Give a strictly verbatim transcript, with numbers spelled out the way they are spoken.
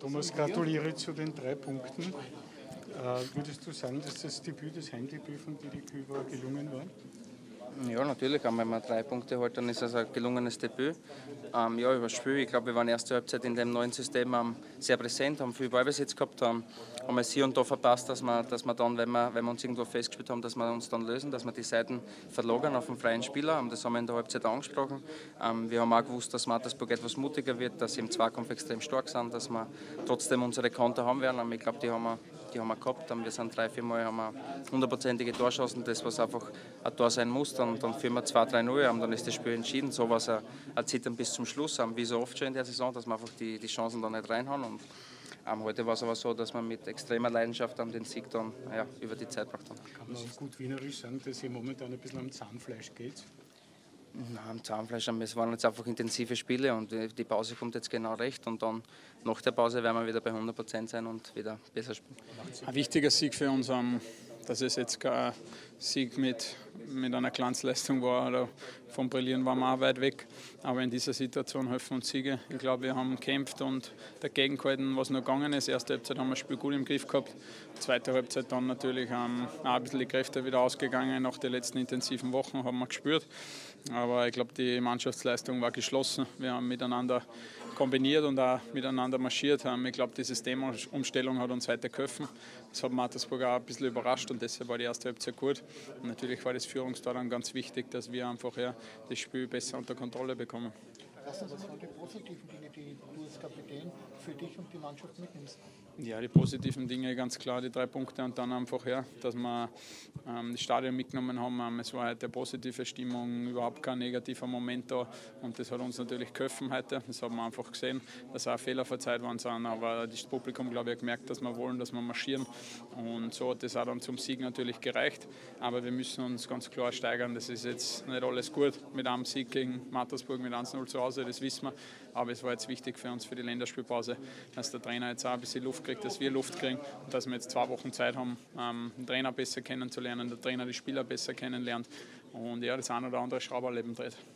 Thomas, gratuliere zu den drei Punkten. Äh, würdest du sagen, dass das Debüt, das Heimdebüt von Didi Kübauer gelungen war? Ja, natürlich. Wenn man drei Punkte holt, dann ist es ein gelungenes Debüt. Ähm, ja, über das Spiel. Ich glaube, wir waren erste Halbzeit in dem neuen System ähm, sehr präsent, haben viel Ballbesitz gehabt, haben, haben es hier und da verpasst, dass wir, dass wir dann, wenn wir, wenn wir uns irgendwo festgespielt haben, dass wir uns dann lösen, dass wir die Seiten verlagern auf den freien Spieler. Und das haben wir in der Halbzeit angesprochen. Ähm, wir haben auch gewusst, dass Mattersburg etwas mutiger wird, dass sie im Zweikampf extrem stark sind, dass wir trotzdem unsere Konter haben werden. Ich glaube, die haben wir, die haben wir gehabt. Wir sind drei, vier Mal haben wir hundertprozentige Torschancen, das was einfach ein Tor sein muss. Dann, dann führen wir zwei drei null, dann ist das Spiel entschieden. So war es ein, ein Zittern bis zum Schluss, wie so oft schon in der Saison, dass wir einfach die, die Chancen da nicht reinhauen. Und ähm, heute war es aber so, dass wir mit extremer Leidenschaft dann den Sieg dann ja, über die Zeit gebracht haben. Kann man auf gut wienerisch sagen, dass ihr momentan ein bisschen am Zahnfleisch geht? Na, am Zahnfleisch, es waren jetzt einfach intensive Spiele und die Pause kommt jetzt genau recht und dann nach der Pause werden wir wieder bei hundert Prozent sein und wieder besser spielen. Ein wichtiger Sieg für uns, dass es jetzt kein Sieg mit, mit einer Glanzleistung war oder vom Brillieren waren wir auch weit weg, aber in dieser Situation helfen uns Siege. Ich glaube, wir haben gekämpft und dagegen gehalten, was noch gegangen ist. Erste Halbzeit haben wir das Spiel gut im Griff gehabt, zweite Halbzeit dann natürlich ähm, auch ein bisschen die Kräfte wieder ausgegangen. Nach den letzten intensiven Wochen haben wir gespürt, aber ich glaube, die Mannschaftsleistung war geschlossen. Wir haben miteinander kombiniert und auch miteinander marschiert. Ich glaube, die Systemumstellung hat uns heute geholfen. Das hat Mattersburg auch ein bisschen überrascht und deshalb war die erste Halbzeit gut. Und natürlich war das Führungstor dann ganz wichtig, dass wir einfach ja, das Spiel besser unter Kontrolle bekommen. Was sind die positiven Dinge, die du als Kapitän für dich und die Mannschaft mitnimmst? Ja, die positiven Dinge ganz klar, die drei Punkte und dann einfach, ja, dass wir ähm, das Stadion mitgenommen haben. Es war heute eine positive Stimmung, überhaupt kein negativer Moment da und das hat uns natürlich geholfen heute. Das haben wir einfach gesehen, dass auch Fehler verzeiht worden sind, aber das Publikum, glaube ich, hat gemerkt, dass wir wollen, dass wir marschieren und so hat das auch dann zum Sieg natürlich gereicht. Aber wir müssen uns ganz klar steigern, das ist jetzt nicht alles gut mit einem Sieg gegen Mattersburg mit eins null zu Hause, das wissen wir, aber es war jetzt wichtig für uns für die Länderspielpause, dass der Trainer jetzt auch ein bisschen Luft kriegt, dass wir Luft kriegen und dass wir jetzt zwei Wochen Zeit haben, ähm, den Trainer besser kennenzulernen, der Trainer die Spieler besser kennenlernt und ja, das eine oder andere Schrauberleben dreht.